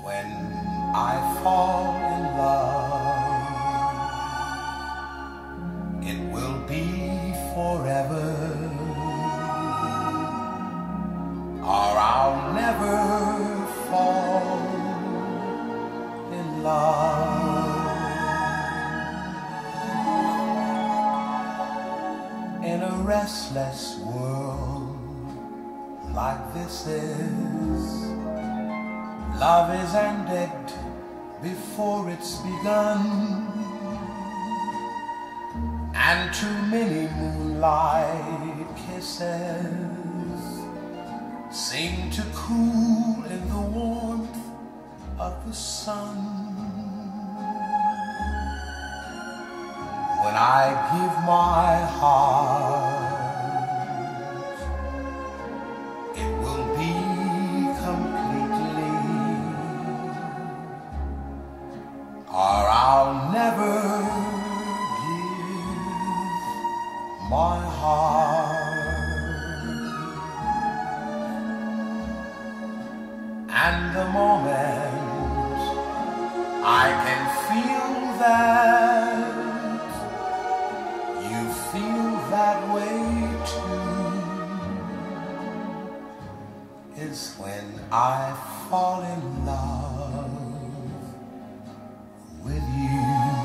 When I fall in love, it will be forever, or I'll never fall in love. In a restless world like this is, love is ended before it's begun, and too many moonlight kisses seem to cool in the warmth of the sun. When I give my heart, it will be completely, or I'll never give my heart. And the moment I can feel that you feel that way too is when I fall in love with you.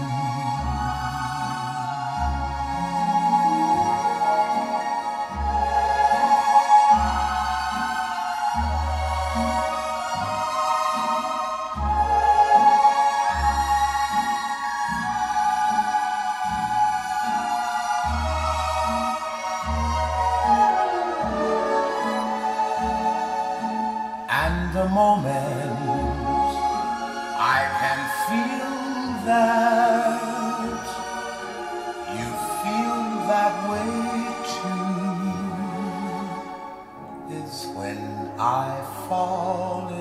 And the moment I can feel that you feel that way too is when I fall